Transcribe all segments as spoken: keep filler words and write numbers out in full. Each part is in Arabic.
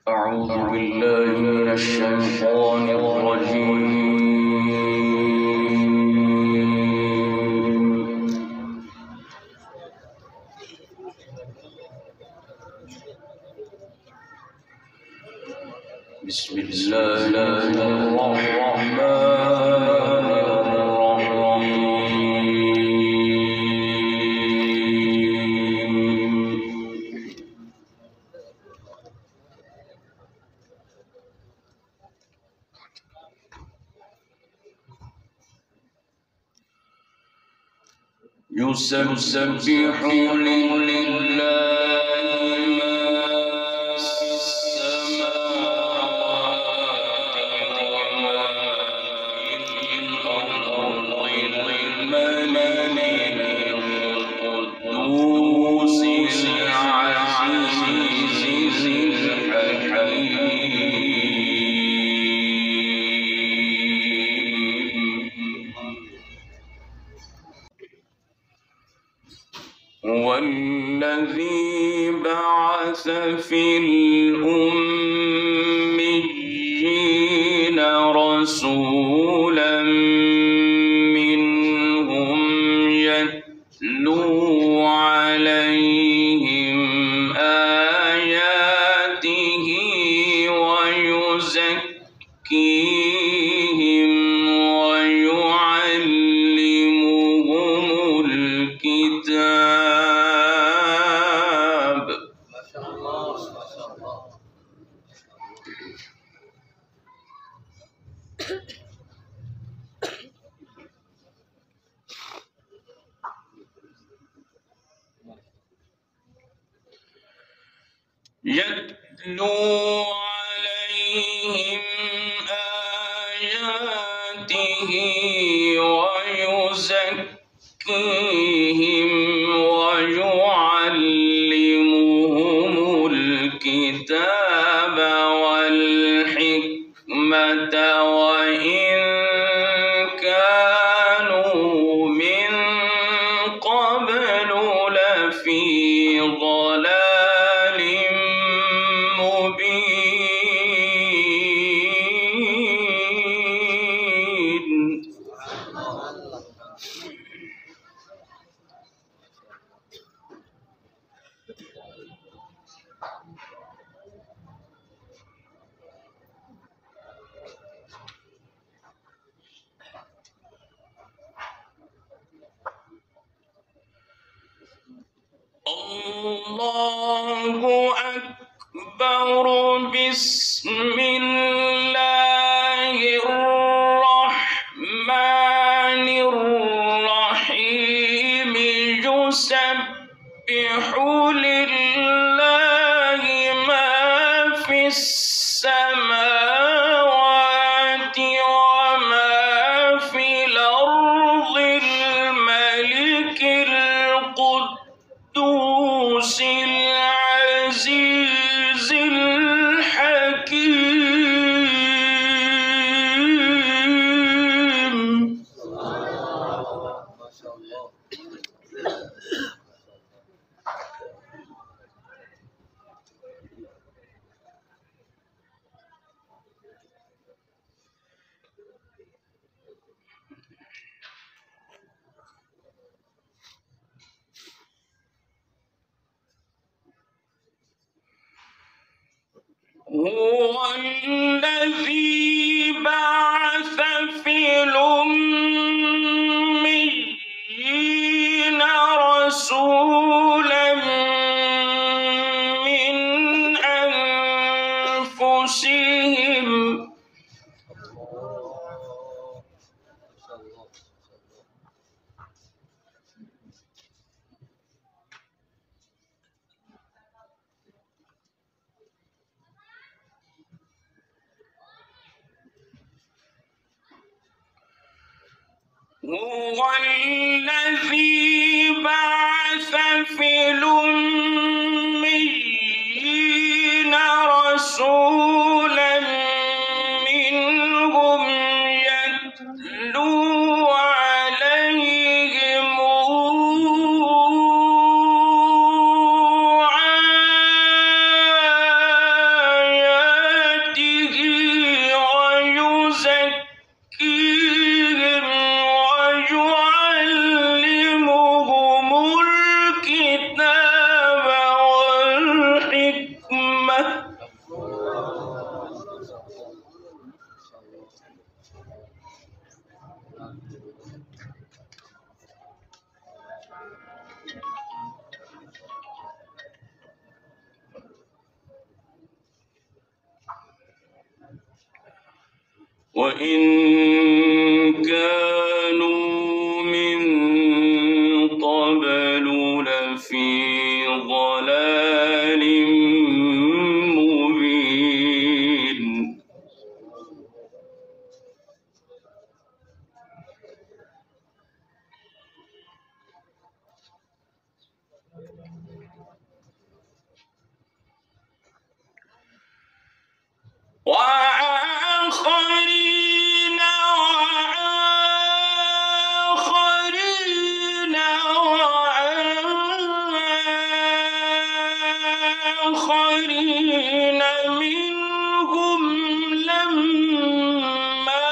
أعوذ بالله من الشيطان الرجيم. بسم الله الرحمن يسبح لله والذي بعث في الأميين رسولا منهم يتلو عليهم آياته ويزكيهم ويعلمهم الكتاب. يتلو عليهم آياته ويزكيهم ويعلمهم الكتاب والحكمة وإن كانوا من قبل لفي ضلال مبين. الله أكبر. بسم الله الرحمن الرحيم. يسبح لله ما في السماوات وما في الأرض الملك القدوس العزيز الحكيم. هو الذي بعث في الأميين رسولا من أنفسهم هو الذي بعث في الأميين رسولا منهم يتلو عليهم آياته وإن كانوا من قبل لفي ضلال مبين وآخرين وآخرين وآخرين منهم لما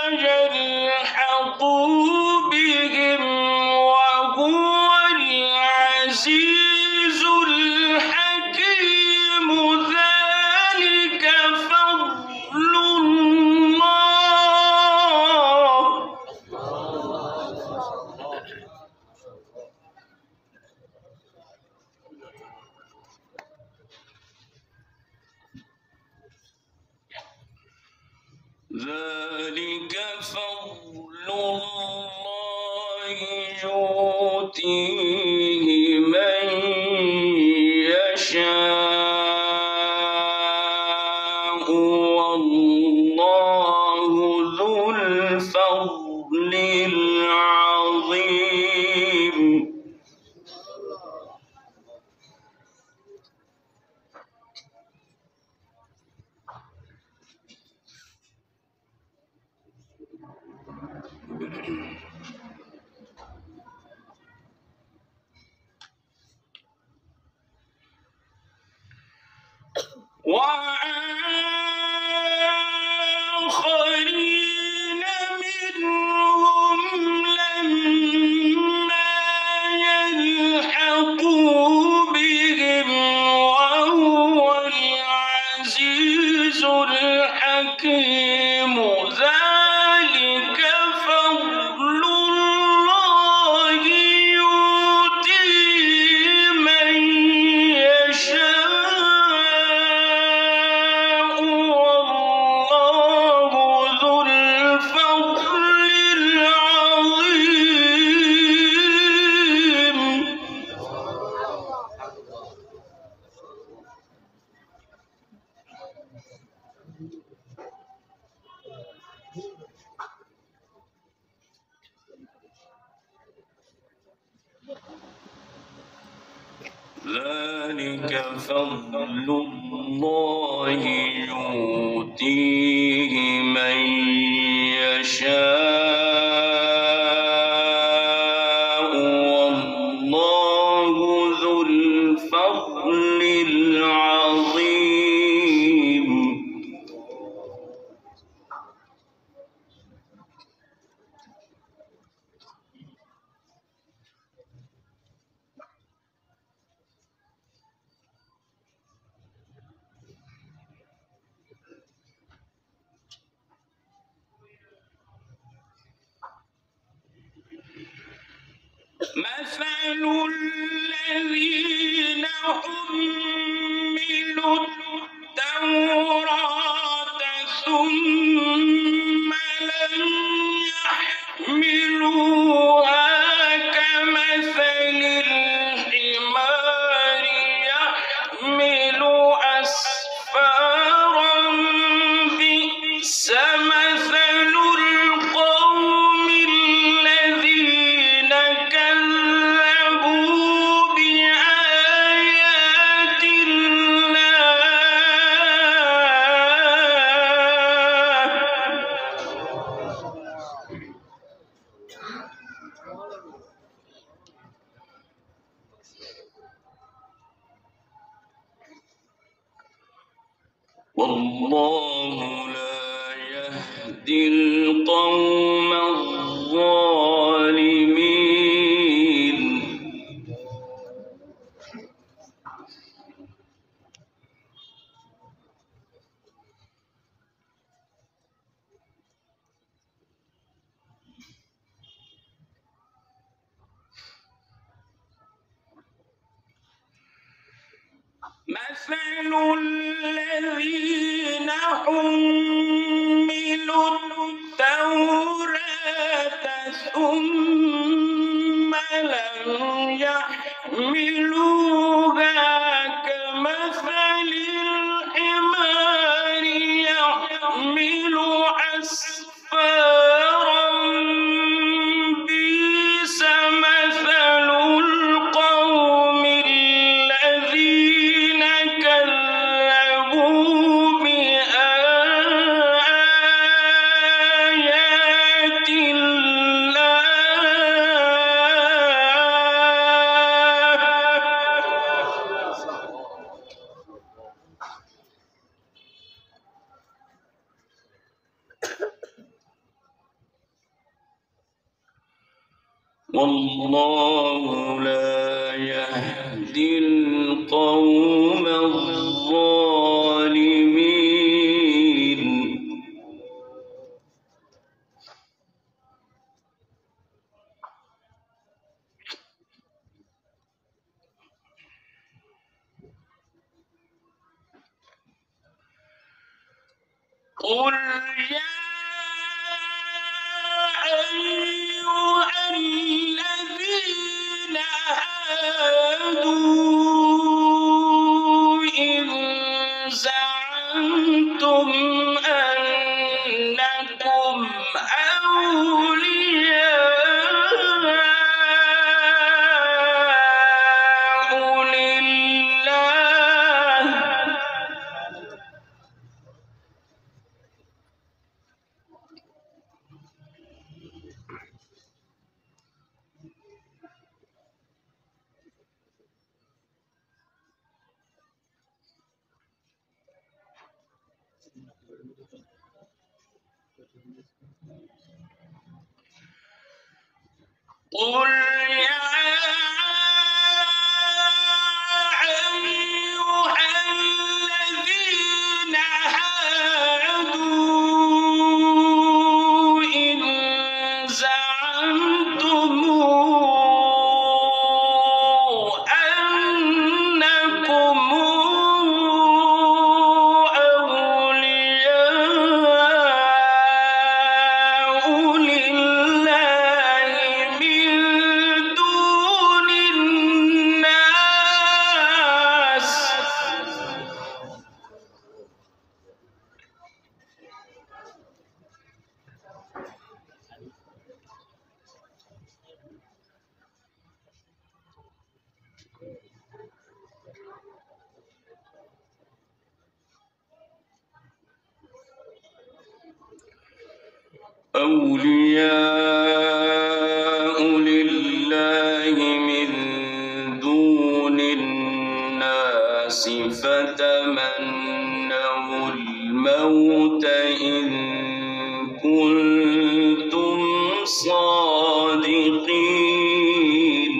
يلحقوا بهم وهو العزيز الحكيم ذلك فضل الله ذلك فضل الله يؤتيه من يشاء والله ذو الفضل العظيم وآخرين منهم لما يلحقوا بهم وهو العزيز الحكيم ذلك فضل الله يؤتيه من يشاء والله ذو الفضل العظيم ذلك فضل الله يؤتيه من يشاء والله ذو الفضل العظيم مثل الذين حملوا التوراة ثم لم يحملوها كمثل الحمار يحمل أسفارا بئس مثل القوم الذين كذبوا بآيات الله والله لا يهدي القوم الظالمين مثل الذين حملوا والله لا يهدي القوم الظالمين. قل يا أيها الذين هادوا إن زعمتم أنكم أولياء لله قل يا أيها الذين هادوا إن زعمتم أنكم أولياء لله من دون الناس أولياء لله من دون الناس فتمنوا الموت إن كنتم صادقين.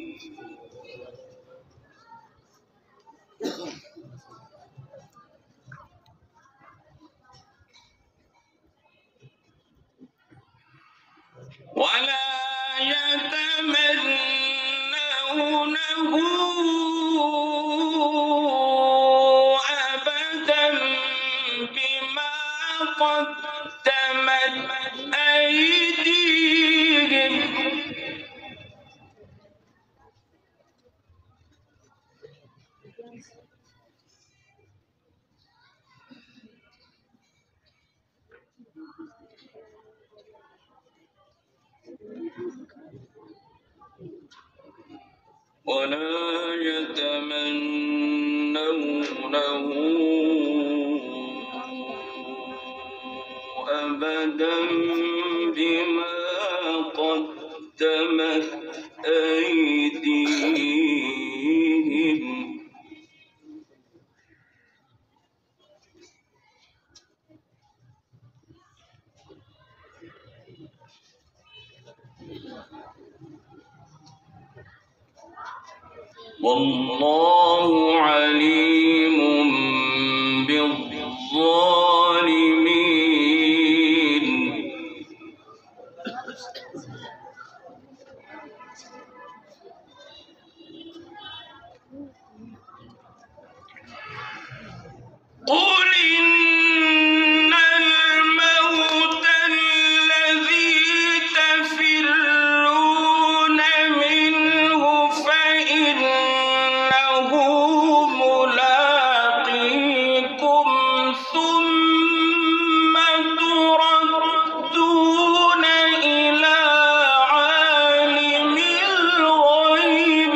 ولا يتمنونه أبدا بما قدمت أيديهم ولا يتمنونه أبدا بما قدمت أيديهم والله عليم بالظالمين. قل إن الموت الذي تفرون منه فإنه ملاقيكم ثم تردون إلى عالم الغيب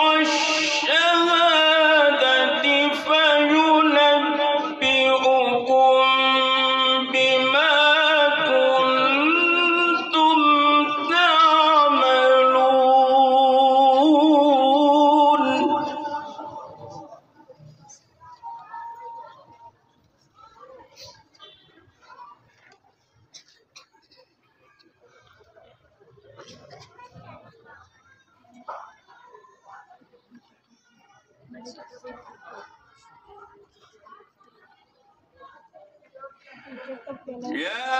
والشهادة فينبئكم بما كنتم تعملون. يا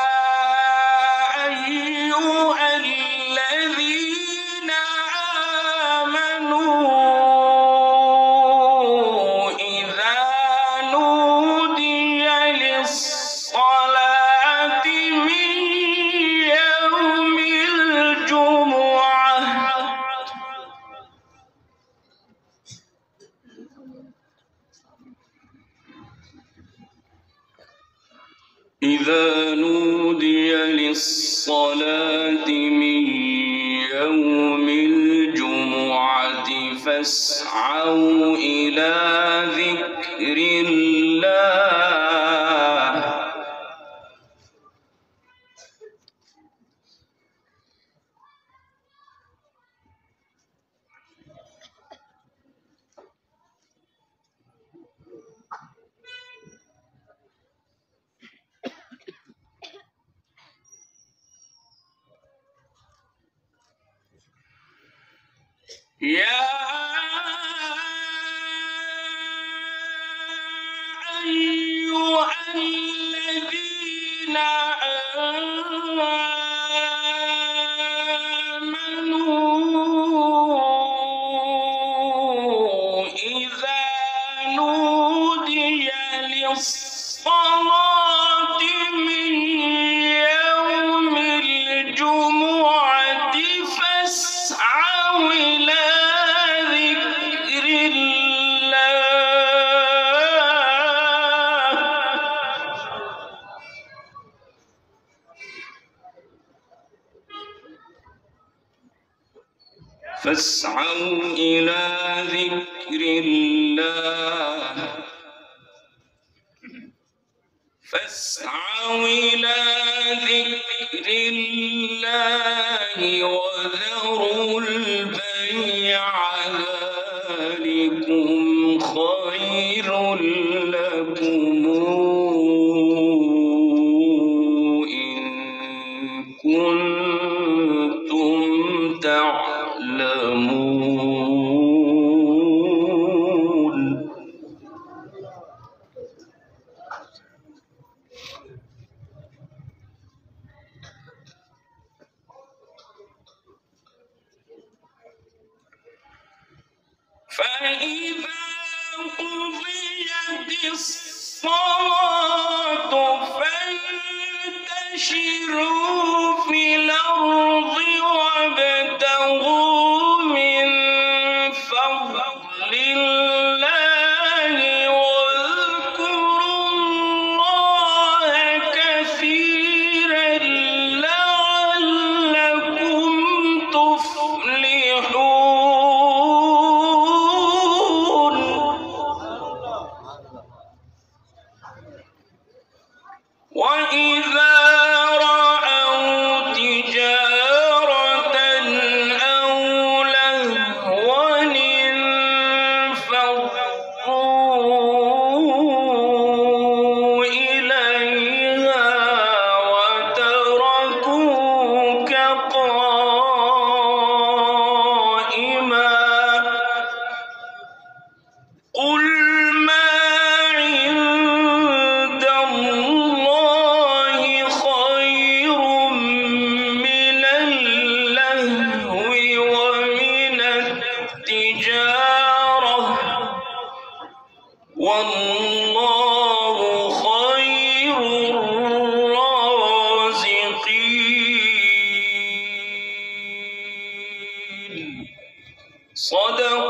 أيها الذين آمنوا إذا نودي للصلاة من يوم الجمعة إذا نودي للصلاة من يوم الجمعة فاسعوا إلى ذكر الله يا أيها الذين آمنوا إذا نودي للصلاة من يوم الجمعة فاسعوا إلى ذكر الله فاسعوا إلى ذكر الله فاسعوا إلى ذكر الله وذروا البيع ذلكم خير لكم إن كنتم تعلمون. فإذا قضيت الصلاة فانتشروا في الأرض وابتغوا من فضل الله واذكروا الله كثيرا لعلكم تفلحون. وإذا رأوا تجارة أو لهوا انفضوا إليها وتركوك قائما. قل ما عند الله خير من اللهو ومن التجارة والله خير الرازقين. صدق